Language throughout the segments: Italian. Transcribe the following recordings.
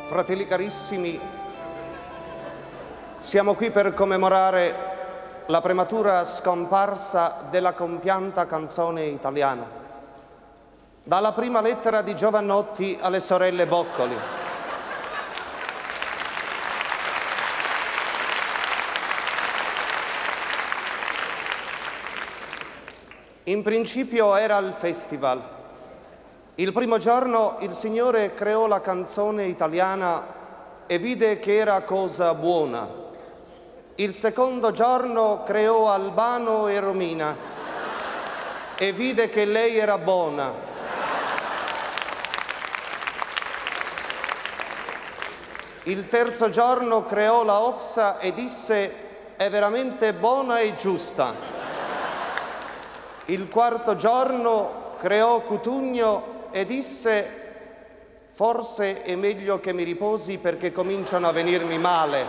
Fratelli carissimi, siamo qui per commemorare la prematura scomparsa della compianta canzone italiana. Dalla prima lettera di Jovanotti alle sorelle Boccoli. In principio era il festival. Il primo giorno il Signore creò la canzone italiana e vide che era cosa buona. Il secondo giorno creò Albano e Romina e vide che lei era buona. Il terzo giorno creò la Oxa e disse: è veramente buona e giusta. Il quarto giorno creò Cutugno e disse: forse è meglio che mi riposi perché cominciano a venirmi male.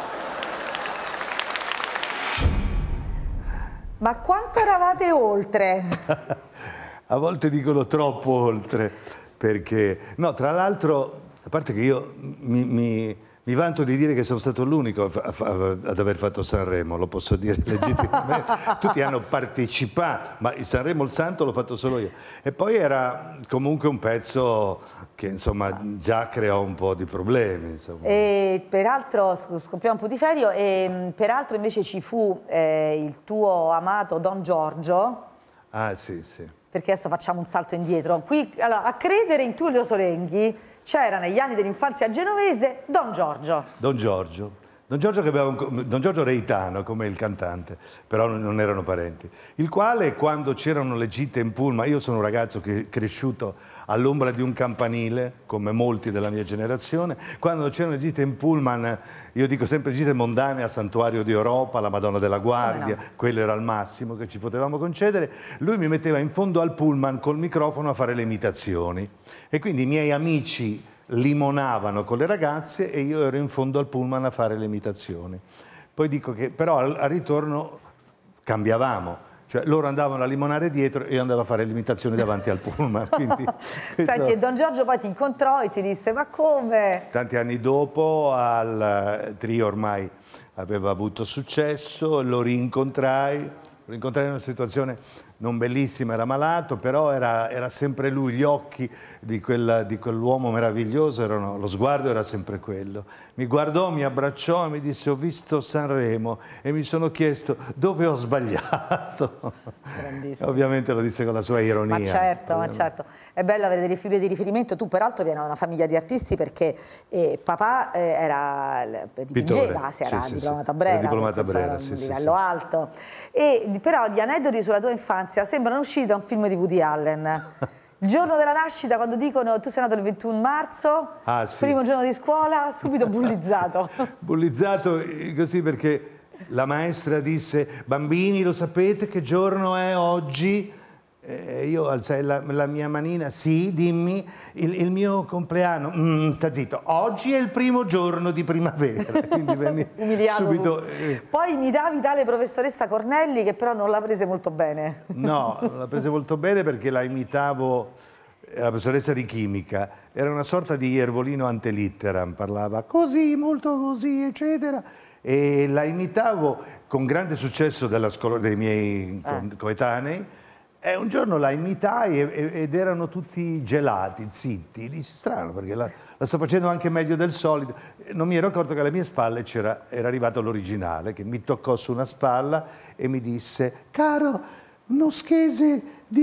Ma quanto eravate oltre? A volte dicono troppo oltre, perché... No, tra l'altro, a parte che io mi vanto di dire che sono stato l'unico ad aver fatto Sanremo, lo posso dire legittimamente. Tutti hanno partecipato, ma il Sanremo il Santo l'ho fatto solo io. E poi era comunque un pezzo che insomma già creò un po' di problemi. Insomma. E peraltro, scoppiamo un po' di ferio, e peraltro invece ci fu il tuo amato Don Giorgio. Ah sì, sì. Perché adesso facciamo un salto indietro. Qui, allora, a credere in Tullio Solenghi c'era negli anni dell'infanzia genovese Don Giorgio. Don Giorgio. Don Giorgio Reitano, come il cantante, però non erano parenti. Il quale, quando c'erano le gite in pullman, io sono un ragazzo che è cresciuto all'ombra di un campanile, come molti della mia generazione, quando c'erano le gite in pullman, io dico sempre gite mondane a Santuario di Europa, la Madonna della Guardia, quello era il massimo che ci potevamo concedere, lui mi metteva in fondo al pullman col microfono a fare le imitazioni. E quindi i miei amici limonavano con le ragazze e io ero in fondo al pullman a fare le imitazioni. Poi dico che però al ritorno cambiavamo, cioè loro andavano a limonare dietro e io andavo a fare le imitazioni davanti al pullman. Quindi, senti, e Don Giorgio poi ti incontrò e ti disse: ma come? Tanti anni dopo al trio ormai aveva avuto successo, lo rincontrai in una situazione non bellissima, era malato, però era sempre lui, gli occhi di quell'uomo meraviglioso, lo sguardo era sempre quello. Mi guardò, mi abbracciò e mi disse: ho visto Sanremo e mi sono chiesto dove ho sbagliato. Grandissimo. Ovviamente lo disse con la sua ironia. Ma certo, ma certo. È bello avere delle figure di riferimento. Tu peraltro vieni da una famiglia di artisti perché papà dipingeva, si era diplomato a Brera, diplomato a Brera, un livello alto. E però gli aneddoti sulla tua infanzia sembrano usciti da un film di Woody Allen. Il giorno della nascita, quando dicono tu sei nato il 21 marzo, primo giorno di scuola, subito bullizzato. Bullizzato così perché la maestra disse: bambini, lo sapete che giorno è oggi? Io alzai la mia manina: sì, dimmi, il mio compleanno. Sta zitto, oggi è il primo giorno di primavera. Quindi venni subito. Poi imitavi tale professoressa Cornelli che però non la prese molto bene. No, non la prese molto bene perché la imitavo, la professoressa di chimica, era una sorta di Iervolino ante litteram, parlava così, molto così, eccetera. E la imitavo con grande successo della scuola dei miei coetanei. E un giorno la imitai ed erano tutti gelati, zitti. Dici, strano, perché la sto facendo anche meglio del solito. Non mi ero accorto che alle mie spalle era arrivato l'originale, che mi toccò su una spalla e mi disse: caro, uno schese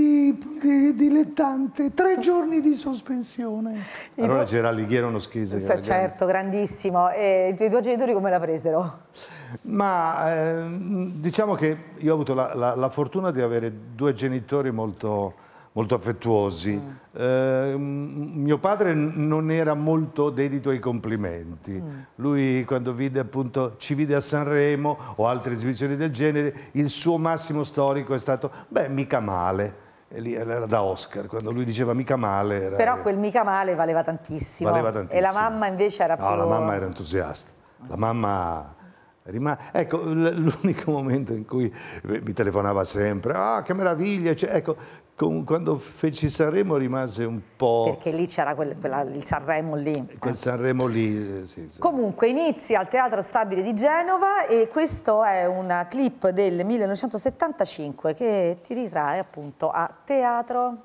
di dilettante, 3 giorni di sospensione. Allora c'era Alighiero uno schese. Certo, grandissimo. E i tuoi genitori come la presero? Ma diciamo che io ho avuto la fortuna di avere 2 genitori molto affettuosi. Mio padre non era molto dedito ai complimenti. Lui, quando ci vide a Sanremo o altre esibizioni del genere, il suo massimo storico è stato: beh, mica male. E lì era da Oscar, quando lui diceva mica male. Però quel mica male valeva tantissimo. Valeva tantissimo. E la mamma invece era più... No, la mamma era entusiasta. La mamma Ecco, l'unico momento in cui mi telefonava sempre, ah, che meraviglia, cioè, ecco, quando feci Sanremo rimase un po'... Perché lì c'era il Sanremo lì. Quel Sanremo lì, sì. Comunque inizi al Teatro Stabile di Genova e questo è un clip del 1975 che ti ritrae appunto a teatro.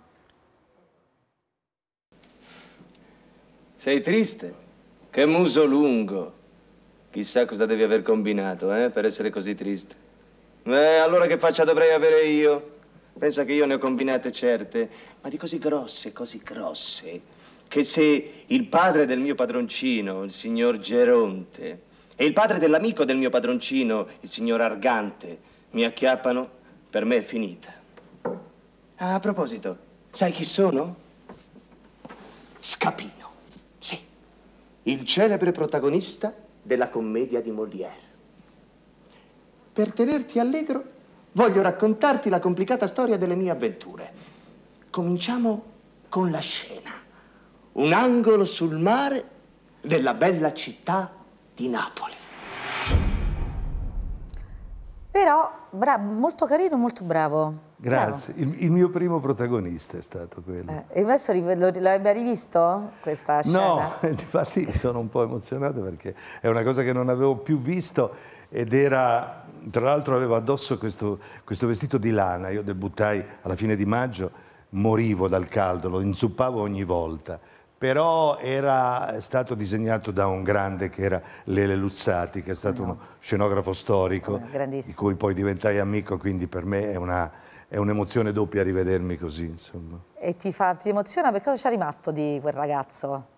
Sei triste? Che muso lungo. Chissà cosa devi aver combinato, per essere così triste. Allora che faccia dovrei avere io? Pensa che io ne ho combinate certe, ma di così grosse, che se il padre del mio padroncino, il signor Geronte, e il padre dell'amico del mio padroncino, il signor Argante, mi acchiappano, per me è finita. Ah, a proposito, sai chi sono? Scapino, sì, il celebre protagonista della commedia di Molière. Per tenerti allegro, voglio raccontarti la complicata storia delle mie avventure. Cominciamo con la scena. Un angolo sul mare della bella città di Napoli. Però, bravo, molto carino, molto bravo. Grazie, il mio primo protagonista è stato quello. E adesso l'hai mai rivisto questa scena? No, infatti sono un po' emozionato perché è una cosa che non avevo più visto ed era, tra l'altro avevo addosso questo vestito di lana, io debuttai alla fine di maggio, morivo dal caldo, lo inzuppavo ogni volta, però era stato disegnato da un grande che era Lele Luzzati, che è stato uno scenografo storico, di cui poi diventai amico, quindi per me è un'emozione doppia rivedermi così, insomma. E ti emoziona? Perché cosa c'è rimasto di quel ragazzo?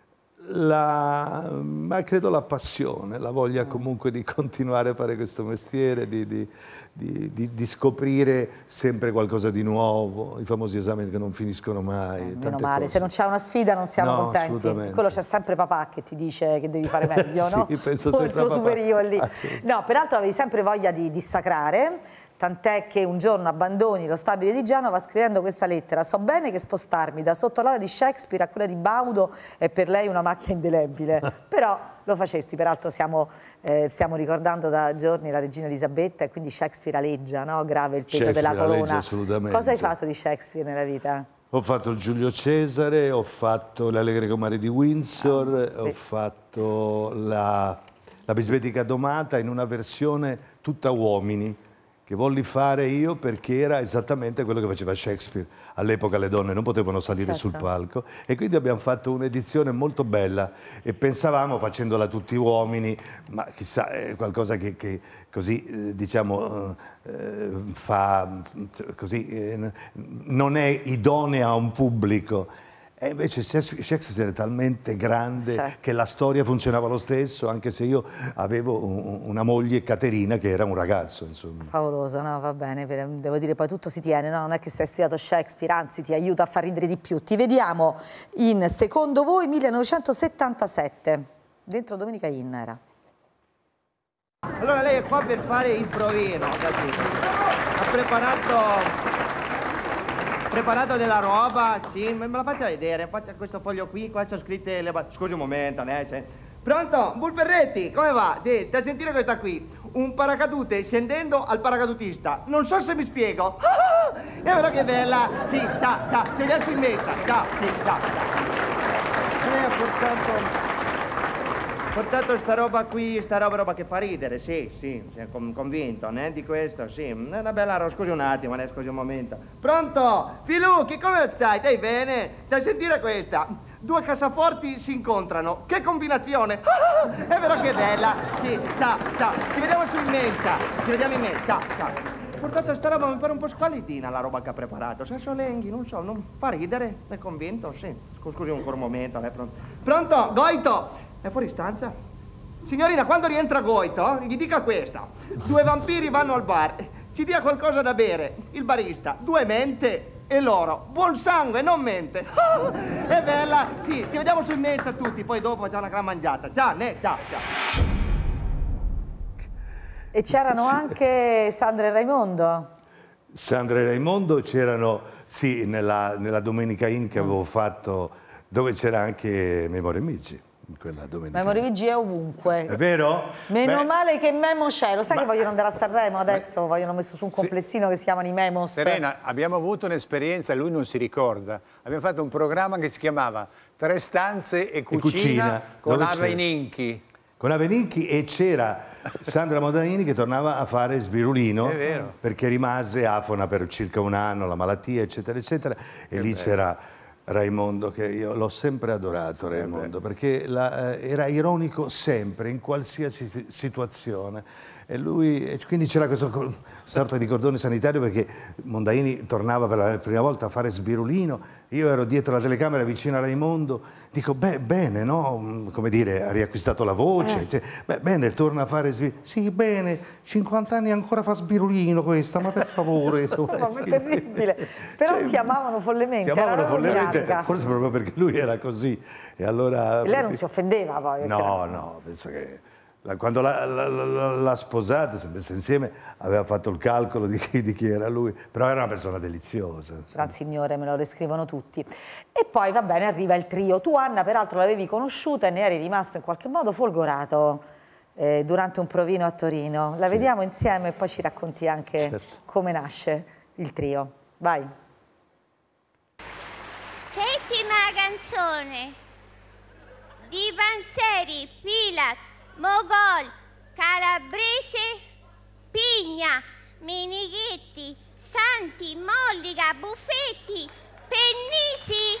Ma credo la passione, la voglia comunque di continuare a fare questo mestiere, di scoprire sempre qualcosa di nuovo, i famosi esami che non finiscono mai. Meno male, cose. Se non c'è una sfida non siamo contenti. Quello c'è sempre papà che ti dice che devi fare meglio, no? Sì, penso sempre il tuo superiore lì. No, peraltro avevi sempre voglia di dissacrare. Tant'è che un giorno abbandoni lo Stabile di Genova scrivendo questa lettera. So bene che spostarmi da sotto l'ala di Shakespeare a quella di Baudo è per lei una macchia indelebile, però lo facesti. Peraltro stiamo ricordando da giorni la regina Elisabetta e quindi Shakespeare aleggia, no? Grave il peso della corona. Assolutamente. Cosa hai fatto di Shakespeare nella vita? Ho fatto il Giulio Cesare, ho fatto le Allegre Comari di Windsor, ho fatto la Bisbetica Domata in una versione tutta uomini, che volli fare io perché era esattamente quello che faceva Shakespeare. All'epoca le donne non potevano salire sul palco e quindi abbiamo fatto un'edizione molto bella e pensavamo, facendola tutti uomini, ma chissà, è qualcosa che così, diciamo, non è idonea a un pubblico. E invece Shakespeare era talmente grande che la storia funzionava lo stesso, anche se io avevo una moglie, Caterina, che era un ragazzo, insomma. Favoloso, no? Va bene, devo dire, poi tutto si tiene, no? Non è che sei studiato Shakespeare, anzi ti aiuta a far ridere di più. Ti vediamo in Secondo voi 1977, dentro Domenica Inn era. Allora lei è qua per fare il provino, capito? Ha preparato della roba, sì, me la faccia vedere, faccia questo foglio qui, qua c'ho scritte le... Scusi un momento, Pronto? Bulferretti, come va? Da sentire questa qui, un paracadute scendendo al paracadutista, non so se mi spiego. È vero che bella? Sì, ciao, ci vediamo su in messa, ciao, sì, ciao. Lei ha portato sta roba qui, sta roba che fa ridere, sì, convinto, di questo, sì. Una bella roba, scusi un attimo, scusi un momento. Pronto? Filucchi, come stai? Stai bene? Da sentire questa. Due cassaforti si incontrano, che combinazione! È vero che è bella? Sì, ciao, ci vediamo su in mensa, ci vediamo in mensa, ciao. Ho portato sta roba, mi pare un po' squalidina la roba che ha preparato. Senso Lenghi, non so, non fa ridere? È convinto? Sì. Scusi ancora un momento, Pronto? Goito? È fuori stanza? Signorina, quando rientra Goito, gli dica questa. Due vampiri vanno al bar, ci dia qualcosa da bere. Il barista, due mente e loro. Buon sangue, non mente. È bella? Sì, ci vediamo sul mensa tutti, poi dopo facciamo una gran mangiata. Ciao. E c'erano anche Sandra e Raimondo. Sandra e Raimondo c'erano, sì, nella Domenica Inn che avevo fatto, dove c'era anche Memoria Amici. quella domenica. Memo Revigi è ovunque. È vero? Meno male che Memo c'è. Lo sai che vogliono andare a Sanremo adesso? Vogliono messo su un complessino che si chiamano i Memos. Serena, abbiamo avuto un'esperienza, lui non si ricorda. Abbiamo fatto un programma che si chiamava 3 stanze e cucina con Aveninchi. Con Aveninchi, e c'era Sandra Modanini che tornava a fare Sbirulino, è vero, perché rimase afona per circa un anno, la malattia, eccetera, eccetera, e lì c'era Raimondo, che io l'ho sempre adorato, Raimondo, perché era ironico sempre, in qualsiasi situazione. E lui, quindi c'era questa sorta di cordone sanitario, perché Mondaini tornava per la prima volta a fare Sbirulino, io ero dietro la telecamera vicino a Raimondo, dico bene, no? Come dire, ha riacquistato la voce, cioè, bene, torna a fare Sbirulino, sì bene, 50 anni ancora fa Sbirulino questa, ma per favore. Ma è terribile, però si amavano follemente, forse proprio perché lui era così, e allora... E lei non si offendeva poi? No, penso che... Quando l'ha sposata, si è messa insieme, aveva fatto il calcolo di chi era lui, però era una persona deliziosa. Gran signore, me lo descrivono tutti. E poi, va bene, arriva il trio. Tu, Anna, peraltro l'avevi conosciuta e ne eri rimasto in qualche modo folgorato durante un provino a Torino. La vediamo insieme e poi ci racconti anche come nasce il trio. Vai. Settima canzone di Panzeri, Pilat, Mogol, Calabrese, Pigna, Menighetti, Santi, Mollica, Buffetti, Pennisi,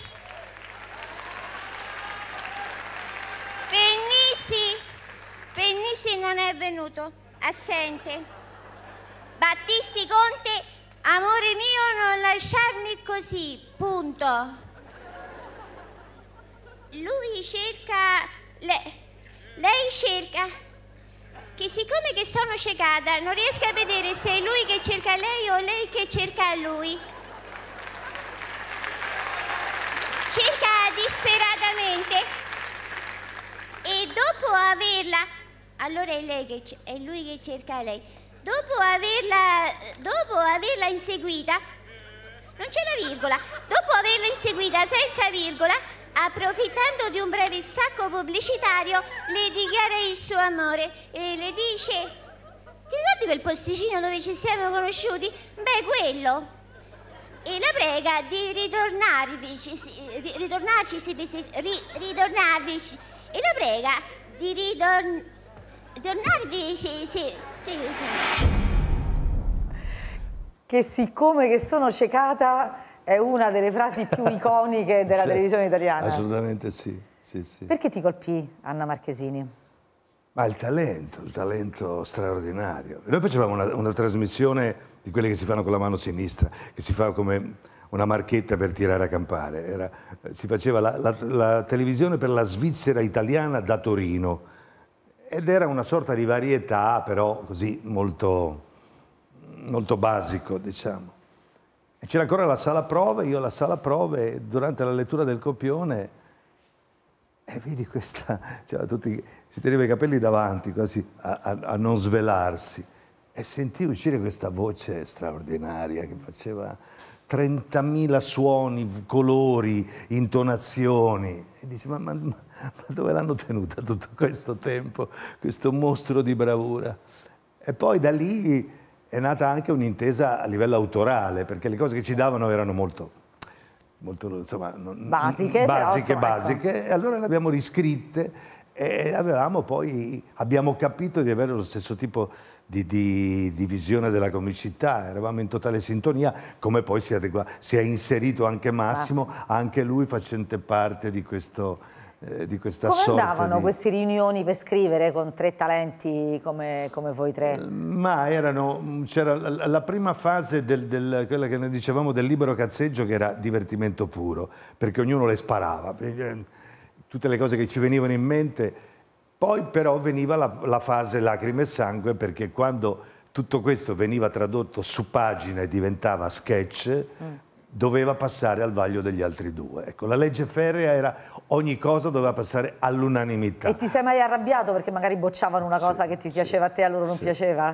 Pennisi non è venuto, assente. Battisti Conte, amore mio non lasciarmi così, punto. Lui cerca... Lei cerca, che siccome che sono ciecata non riesco a vedere se è lui che cerca lei o lei che cerca lui. Cerca disperatamente e dopo averla, allora è lui che cerca lei. Dopo averla inseguita, non c'è la virgola, dopo averla inseguita senza virgola, approfittando di un breve sacco pubblicitario, le dichiara il suo amore e le dice: ti ricordi quel posticino dove ci siamo conosciuti? Beh, quello. E la prega di ritornarvi e la prega di ritornarvi, sì. Che siccome che sono ciecata è una delle frasi più iconiche della televisione italiana. Assolutamente sì. Perché ti colpì Anna Marchesini? Ma il talento straordinario. Noi facevamo una trasmissione di quelle che si fanno con la mano sinistra, che si fa come una marchetta per tirare a campare. Si faceva la televisione per la Svizzera italiana da Torino, ed era una sorta di varietà, però così molto basico, diciamo. E c'era ancora la sala prove, io alla sala prove, durante la lettura del copione, e vedi questa, cioè, si teneva i capelli davanti, quasi a non svelarsi, e sentii uscire questa voce straordinaria che faceva 30.000 suoni, colori, intonazioni, e dici, ma dove l'hanno tenuta tutto questo tempo, questo mostro di bravura? E poi da lì è nata anche un'intesa a livello autorale, perché le cose che ci davano erano molto insomma, basiche, ecco. E allora le abbiamo riscritte e abbiamo capito di avere lo stesso tipo di visione della comicità, eravamo in totale sintonia, come poi si è inserito anche Massimo, anche lui facente parte di questa come sorta andavano queste riunioni per scrivere con 3 talenti come voi 3? Ma c'era la prima fase quella che noi dicevamo del libero cazzeggio, che era divertimento puro, perché ognuno le sparava, tutte le cose che ci venivano in mente. Poi però veniva la fase lacrime e sangue, perché quando tutto questo veniva tradotto su pagina e diventava sketch, doveva passare al vaglio degli altri 2. Ecco, la legge ferrea era ogni cosa doveva passare all'unanimità. E ti sei mai arrabbiato perché magari bocciavano una cosa che ti piaceva a te e a loro non piaceva? Sì.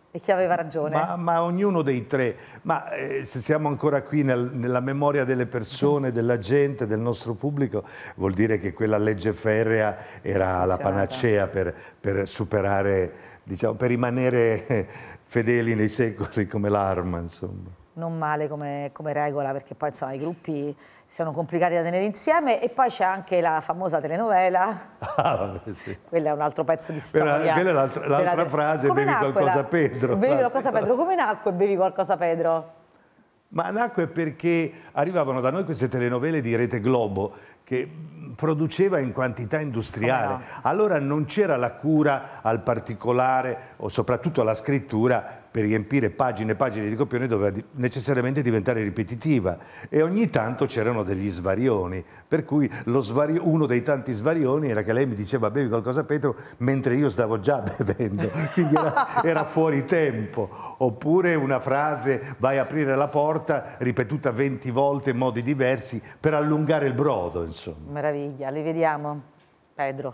E chi aveva ragione? Ma ognuno dei tre. Ma se siamo ancora qui nella memoria delle persone, della gente, del nostro pubblico, vuol dire che quella legge ferrea era la panacea per superare, diciamo, per rimanere fedeli nei secoli come l'arma, insomma. Non male come regola, perché poi insomma i gruppi sono complicati da tenere insieme, e poi c'è anche la famosa telenovela. Vabbè, sì. Quello è un altro pezzo di storia. Quella è l'altra frase, come bevi qualcosa Pedro. Bevi qualcosa Pedro, come nacque Bevi qualcosa Pedro? Ma nacque perché arrivavano da noi queste telenovele di Rete Globo che produceva in quantità industriale. No. Allora non c'era la cura al particolare o soprattutto alla scrittura per riempire pagine e pagine di copione, doveva necessariamente diventare ripetitiva, e ogni tanto c'erano degli svarioni, per cui uno dei tanti svarioni era che lei mi diceva bevi qualcosa Pedro mentre io stavo già bevendo, quindi era fuori tempo. Oppure una frase vai a aprire la porta ripetuta 20 volte in modi diversi per allungare il brodo, insomma. Meraviglia, li vediamo. Pedro.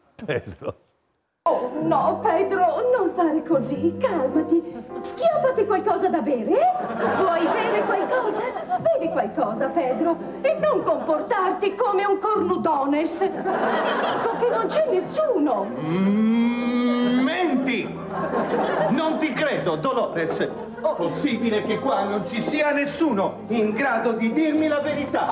Oh, no, Pedro, non fare così, calmati. Schiappati qualcosa da bere? Vuoi bere qualcosa? Bevi qualcosa, Pedro, e non comportarti come un cornudones. Ti dico che non c'è nessuno. Menti! Non ti credo, Dolores. Possibile che qua non ci sia nessuno in grado di dirmi la verità?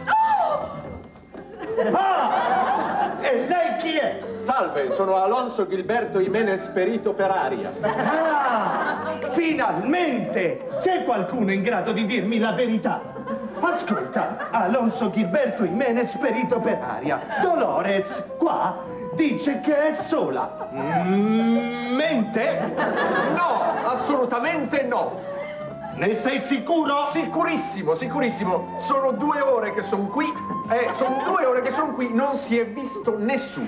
Ah! E lei chi è? Salve, sono Alonso Gilberto Jimenez, perito per aria. Ah! Finalmente! C'è qualcuno in grado di dirmi la verità? Ascolta, Alonso Gilberto Jimenez, perito per aria. Dolores, qua, dice che è sola. Mente? No, assolutamente no. Ne sei sicuro? Sicurissimo, sicurissimo. Sono 2 ore che sono qui. Sono 2 ore che sono qui, non si è visto nessuno.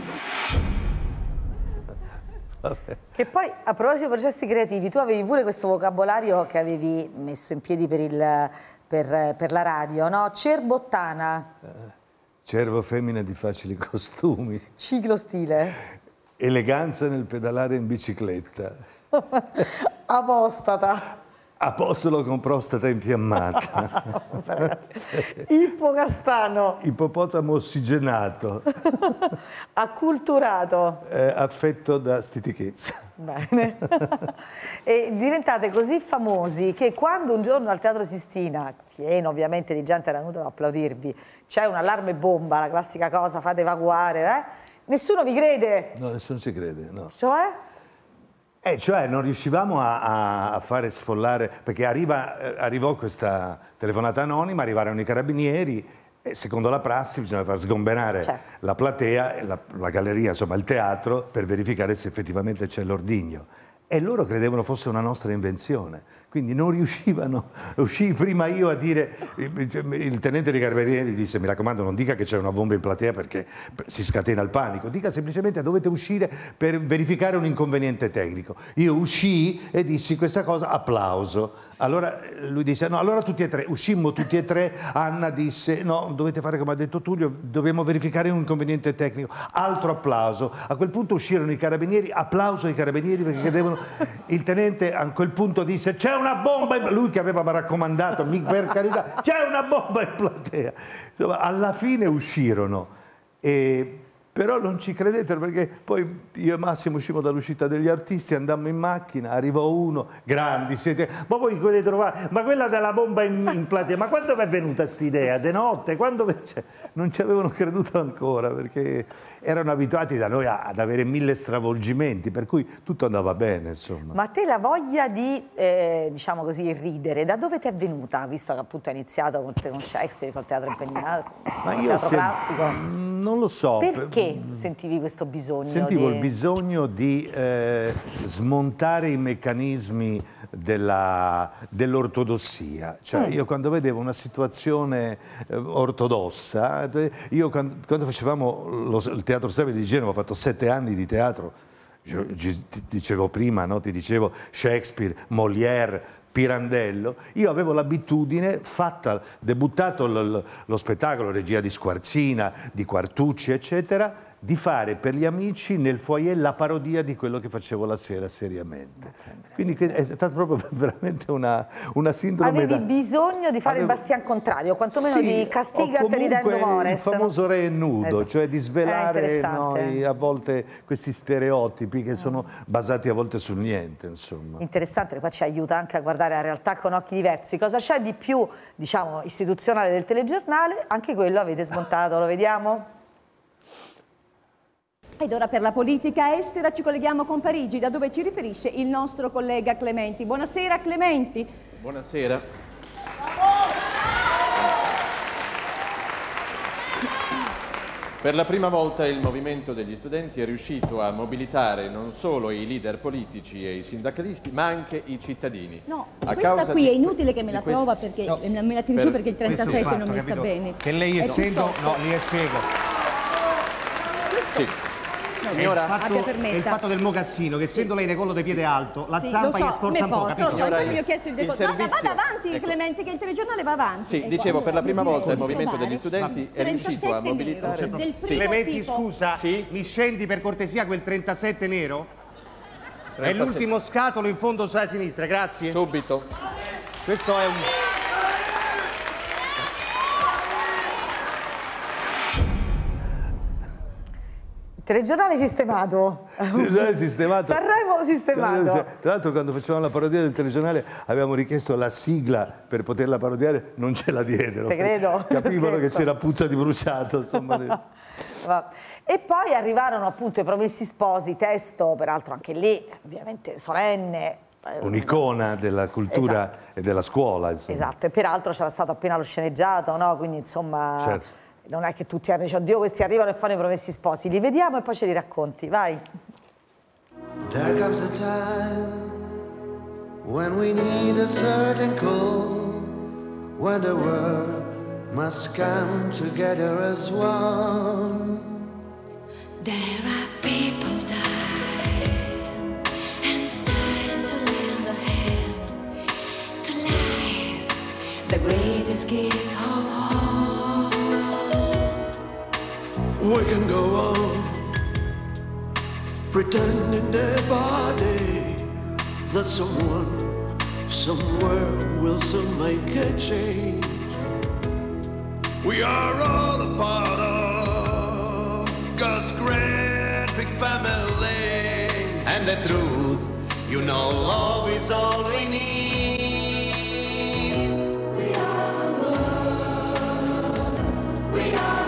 Che poi, a proposito di processi creativi, tu avevi pure questo vocabolario che avevi messo in piedi per la radio, no? Cerbottana. Cervo femmina di facili costumi. Ciclostile. Eleganza nel pedalare in bicicletta. Apostata. Apostolo con prostata infiammata. Ippocastano. Ippopotamo ossigenato. Acculturato. Affetto da stitichezza. Bene. E diventate così famosi che quando un giorno al Teatro Sistina, pieno ovviamente di gente era venuta ad applaudirvi, c'è un allarme bomba, la classica cosa, fate evacuare, nessuno vi crede. No, nessuno ci crede, no. Cioè? Cioè non riuscivamo a fare sfollare, perché arrivò questa telefonata anonima, arrivarono i carabinieri e secondo la prassi bisogna far sgomberare la platea, la galleria, insomma il teatro, per verificare se effettivamente c'è l'ordigno. E loro credevano fosse una nostra invenzione, quindi non riuscivano. Uscii prima io a dire, il tenente dei carabinieri disse mi raccomando non dica che c'è una bomba in platea perché si scatena il panico, dica semplicemente dovete uscire per verificare un inconveniente tecnico. Io uscii e dissi questa cosa, applauso. Allora lui disse no, allora tutti e tre, uscimmo tutti e tre, Anna disse no, dovete fare come ha detto Tullio, dobbiamo verificare un inconveniente tecnico, altro applauso. A quel punto uscirono i carabinieri, applauso ai carabinieri perché chiedevano, il tenente a quel punto disse c'è una bomba in platea, lui che aveva raccomandato, per carità, c'è una bomba in platea. Insomma, alla fine uscirono, però non ci credetelo perché poi io e Massimo uscimmo dall'uscita degli artisti, andammo in macchina, arrivò uno, grandi siete, ma voi quelli trovate, ma quella della bomba in platea, ma quando vi è venuta questa idea? De notte? Quando... Cioè, non ci avevano creduto ancora perché erano abituati da noi ad avere 1000 stravolgimenti, per cui tutto andava bene, insomma. Ma te la voglia di, diciamo così, ridere, da dove ti è venuta? Visto che appunto hai iniziato con Shakespeare, col teatro impegnato, ma col io teatro classico. Non lo so. Perché sentivi questo bisogno? Sentivo il bisogno di smontare i meccanismi dell'ortodossia. Cioè, io quando vedevo una situazione ortodossa, io quando facevamo il Teatro Stabile di Genova, ho fatto 7 anni di teatro, ti dicevo prima, no? Ti dicevo Shakespeare, Molière, Pirandello, io avevo l'abitudine, debuttato lo spettacolo, regia di Squarzina, di Quartucci, eccetera, di fare per gli amici nel foyer la parodia di quello che facevo la sera seriamente. Quindi è stata proprio veramente una sindrome. Avevi bisogno di fare il bastian contrario, quantomeno di castigate ridendo mores. Il famoso re nudo, cioè di svelare a volte questi stereotipi che sono basati a volte sul niente, insomma. Interessante, poi ci aiuta anche a guardare la realtà con occhi diversi. Cosa c'è di più, diciamo, istituzionale del telegiornale? Anche quello avete smontato, lo vediamo? Ed ora per la politica estera ci colleghiamo con Parigi, da dove ci riferisce il nostro collega Clementi. Buonasera Clementi. Buonasera. Per la prima volta il movimento degli studenti è riuscito a mobilitare non solo i leader politici e i sindacalisti, ma anche i cittadini. No, questa qui è inutile che me la prova perché me la tiri su perché il 37 non mi sta bene. Che lei essendo... No, le spiego. Sì. È il fatto del mocassino, che essendo lei decollo di piede alto, la zampa gli sforza un po', capito? Infatti ho chiesto il decollo. No, ma vada avanti, Clementi, che il telegiornale va avanti. Sì, dicevo, per la prima volta il movimento degli studenti è riuscito a mobilitare... Clementi, scusa, mi scendi per cortesia quel 37 nero? È l'ultimo scatolo in fondo sulla sinistra, grazie. Subito. Questo è un... Telegiornale sistemato. Telegiornale sistemato. Sanremo sistemato. Tra l'altro quando facevamo la parodia del telegiornale avevamo richiesto la sigla per poterla parodiare, non ce la diedero. Te credo. Capivano che c'era puzza di bruciato, insomma. E poi arrivarono appunto i Promessi Sposi, testo peraltro anche lì ovviamente solenne. Un'icona della cultura e della scuola, insomma. Esatto, e peraltro c'era stato appena lo sceneggiato, no? Quindi insomma... Certo. Non è che tutti hanno detto, oddio, questi arrivano e fanno i Promessi Sposi. Li vediamo e poi ce li racconti, vai. There comes a time when we need a certain call, when the world must come together as one. There are people dying, hands dying to lend a hand to life, the greatest gift of all. We can go on pretending day by day that someone somewhere will soon make a change. We are all a part of God's great big family, and the truth, you know, love is all we need. We are the world, we are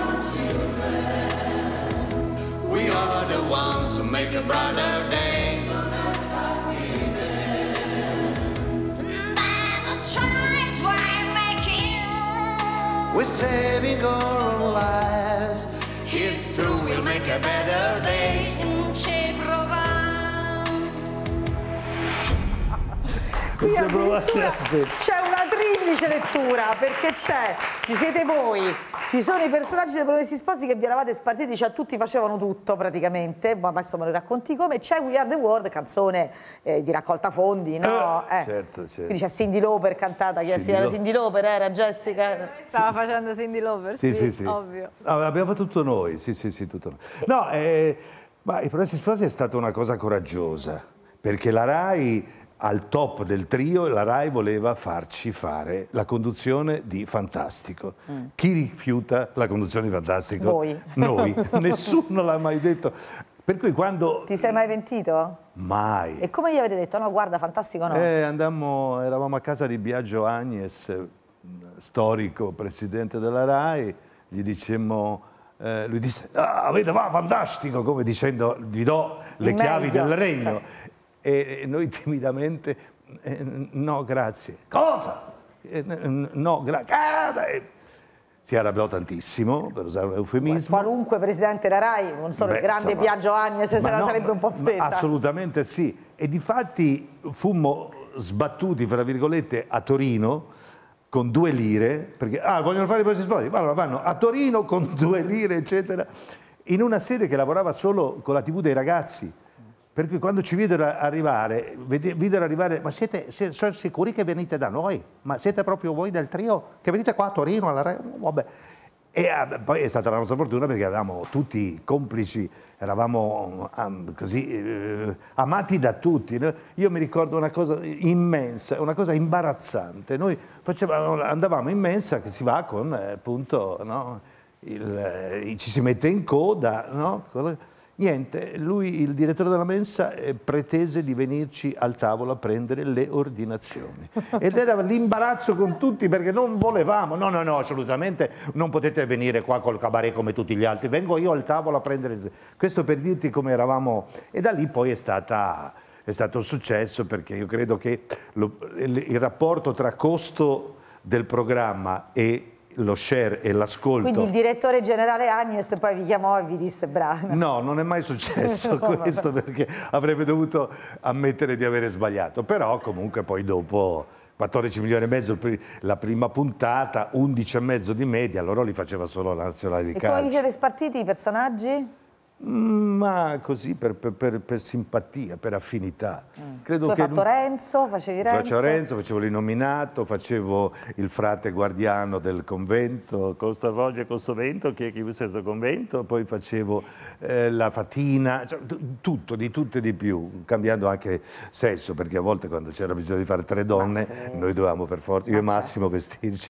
the ones who make a brighter day. So let's start giving. That choice we're making. We're saving our own lives. It's true, we'll make a better day. Ci proviamo. C'è una triplice lettura, perché ci siete voi, ci sono i personaggi dei Promessi Sposi che vi eravate spartiti, cioè tutti facevano tutto praticamente, ma adesso me lo racconti come. C'è We Are The World, canzone di raccolta fondi, no? Certo. Quindi c'è Cyndi Lauper cantata, era Cyndi Lauper, era Jessica? Stava facendo Cyndi Lauper, sì, ovvio. No, abbiamo fatto tutto noi, sì, tutto noi. No, ma i Promessi Sposi è stata una cosa coraggiosa, perché la RAI... Al top del trio la RAI voleva farci fare la conduzione di Fantastico. Chi rifiuta la conduzione di Fantastico? Voi. Noi. Nessuno l'ha mai detto. Per cui quando... Ti sei mai pentito? Mai. E come gli avete detto? No, guarda, Fantastico no. Eravamo a casa di Biagio Agnes, storico presidente della RAI, gli dicemmo... lui disse, avete va Fantastico, come dicendo, vi do le chiavi del regno. Certo. E noi timidamente, no grazie. Cosa? No grazie. Si arrabbiò tantissimo, per usare un eufemismo. Qualunque presidente della RAI, non solo il grande Biagio Agnes, se la sarebbe un po' presa. Assolutamente sì. E difatti fummo sbattuti, fra virgolette, a Torino con 2 lire, perché vogliono fare i Promessi Sposi, allora vanno a Torino con 2 lire, eccetera, in una sede che lavorava solo con la TV dei ragazzi. Per cui quando ci videro arrivare, ma sono sicuri che venite da noi? Ma siete proprio voi del trio che venite qua a Torino? Vabbè. E poi è stata la nostra fortuna perché eravamo tutti complici, eravamo così amati da tutti. Io mi ricordo una cosa immensa, una cosa imbarazzante. Noi andavamo in mensa, che si va con appunto, no, ci si mette in coda, no? Niente, lui, il direttore della mensa, pretese di venirci al tavolo a prendere le ordinazioni. Ed era l'imbarazzo con tutti perché non volevamo. No, assolutamente non potete venire qua col cabaret come tutti gli altri. Vengo io al tavolo a prendere... Questo per dirti come eravamo... E da lì poi è stato un successo, perché io credo che il rapporto tra costo del programma e lo share e l'ascolto. Quindi il direttore generale Agnes poi vi chiamò e vi disse bravo. No, non è mai successo questo, perché avrebbe dovuto ammettere di avere sbagliato. Però comunque poi dopo 14 milioni e mezzo la prima puntata, 11 e mezzo di media, loro li faceva solo la nazionale di calcio. E come vi siete spartiti i personaggi? Ma così per simpatia, per affinità. Credo tu hai fatto Renzo, facevi Renzo? Facevo Renzo, facevo l'inominato, facevo il frate guardiano del convento. Costa Voglia e Costo Vento, chi è questo convento? Poi facevo la fatina, cioè, tutto, di tutto e di più, cambiando anche sesso, perché a volte quando c'era bisogno di fare 3 donne, noi dovevamo per forza, io e Massimo, vestirci